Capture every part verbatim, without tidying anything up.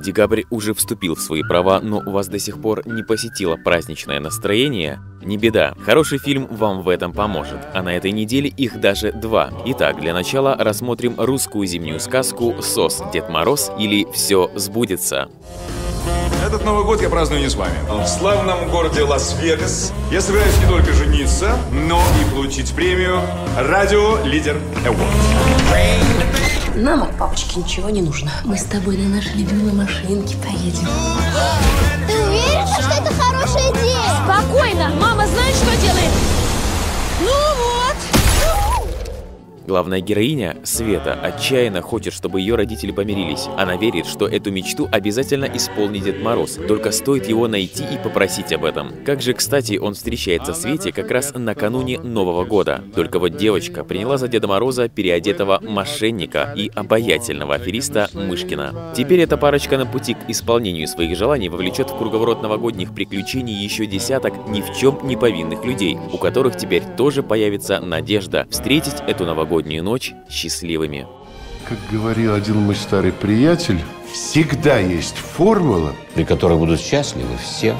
Декабрь уже вступил в свои права, но у вас до сих пор не посетило праздничное настроение? Не беда, хороший фильм вам в этом поможет, а на этой неделе их даже два. Итак, для начала рассмотрим русскую зимнюю сказку «Сос, Дед Мороз» или «Все сбудется». Этот Новый год я праздную не с вами. В славном городе Лас-Вегас я собираюсь не только жениться, но и получить премию «Радио Лидер Award». Нам от папочки ничего не нужно. Мы с тобой на нашей любимой машинке поедем. Ты уверена, что это хорошая идея? Спокойно! Мама знает, что делает! Ну вот! Главная героиня, Света, отчаянно хочет, чтобы ее родители помирились. Она верит, что эту мечту обязательно исполнит Дед Мороз, только стоит его найти и попросить об этом. Как же, кстати, он встречается Свете как раз накануне Нового года. Только вот девочка приняла за Деда Мороза переодетого мошенника и обаятельного афериста Мышкина. Теперь эта парочка на пути к исполнению своих желаний вовлечет в круговорот новогодних приключений еще десяток ни в чем не повинных людей, у которых теперь тоже появится надежда встретить эту новогоднюю ночь счастливыми. Как говорил один мой старый приятель, всегда есть формула, при которой будут счастливы все.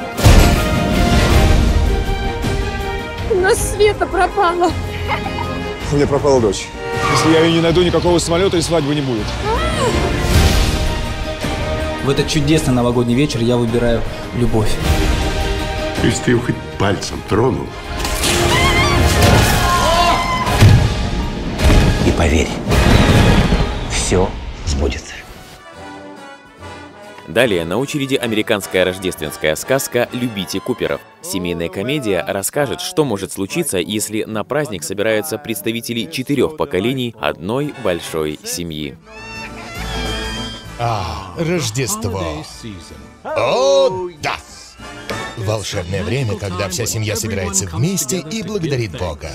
У нас Света пропала. У меня пропала дочь. Если я ее не найду, никакого самолета и свадьбы не будет. В этот чудесный новогодний вечер я выбираю любовь. если ты его хоть пальцем тронул. И поверь, все сбудется. Далее на очереди американская рождественская сказка «Любите Куперов». Семейная комедия расскажет, что может случиться, если на праздник собираются представители четырех поколений одной большой семьи. А, Рождество. О, да! Волшебное время, когда вся семья собирается вместе и благодарит Бога.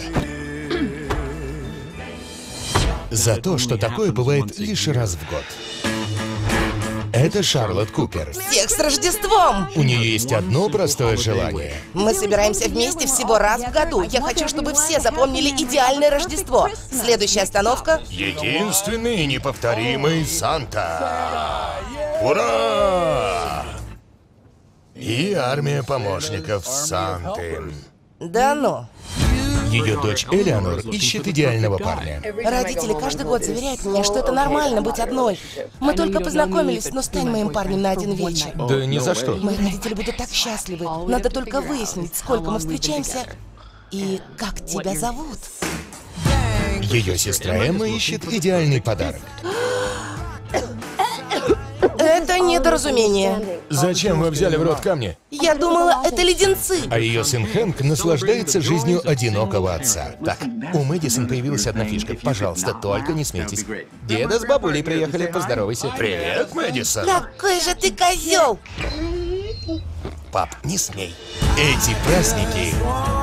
За то, что такое бывает лишь раз в год. Это Шарлотт Купер. Всех с Рождеством! У нее есть одно простое желание. Мы собираемся вместе всего раз в году. Я хочу, чтобы все запомнили идеальное Рождество. Следующая остановка... Единственный и неповторимый Санта. Ура! И армия помощников Санты. Да ну. Ее дочь Элеонор ищет идеального парня. Родители каждый год заверяют меня, что это нормально быть одной. Мы только познакомились, но стань моим парнем на один вечер. Да ни за что. Мои родители будут так счастливы. Надо только выяснить, сколько мы встречаемся и как тебя зовут. Ее сестра Эмма ищет идеальный подарок. Это недоразумение. Зачем вы взяли в рот камни? Я думала, это леденцы. А ее сын Хэнк наслаждается жизнью одинокого отца. Так, у Мэдисон появилась одна фишка. Пожалуйста, только не смейтесь. Деда с бабулей приехали, поздоровайся. Привет, Мэдисон. Какой же ты козел! Пап, не смей. Эти праздники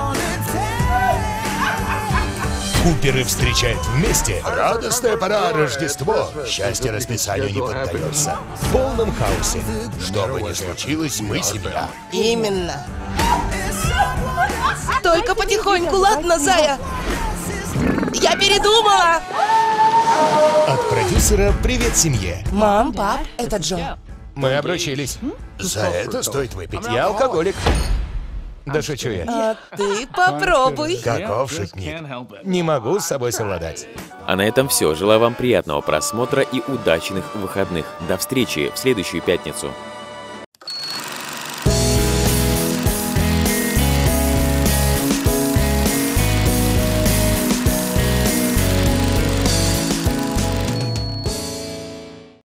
Куперы встречают вместе. Радостная пора, Рождество. Счастье расписанию не поддается. В полном хаосе. Что бы ни случилось, мы семья. Именно. Только потихоньку, ладно, Зая? Я передумала! От продюсера «Привет семье». Мам, пап, это Джо. Мы обручились. За это стоит выпить. Я алкоголик. Да шучу я. А ты попробуй. Каков шутник. Не могу с собой совладать. А на этом все. Желаю вам приятного просмотра и удачных выходных. До встречи в следующую пятницу.